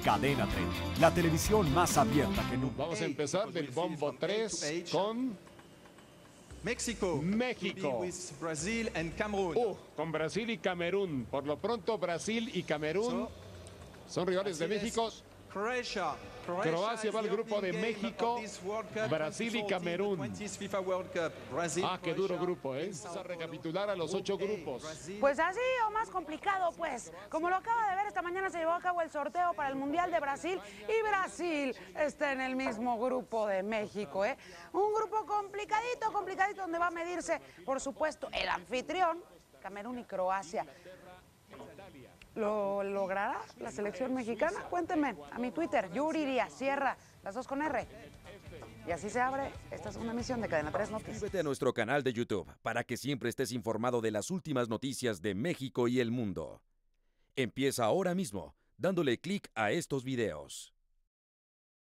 Cadena 30, la televisión más abierta que nunca. Vamos a empezar del bombo 3 con México. con Brasil y Camerún. Por lo pronto, Brasil y Camerún son rivales de México. Croacia va al grupo de México, Brasil y Camerún. Qué duro grupo, ¿eh? Vamos a recapitular a los 8 grupos. Pues así o más complicado, pues. Como lo acaba de ver, esta mañana se llevó a cabo el sorteo para el Mundial de Brasil y Brasil está en el mismo grupo de México, ¿eh? Un grupo complicadito, donde va a medirse, por supuesto, el anfitrión, Camerún y Croacia. ¿Lo logrará la selección mexicana? Cuéntenme a mi Twitter, Yuri Díaz Sierra, las 2 con R. Y así se abre esta segunda emisión de Cadena 3 Noticias. Suscríbete a nuestro canal de YouTube para que siempre estés informado de las últimas noticias de México y el mundo. Empieza ahora mismo dándole clic a estos videos.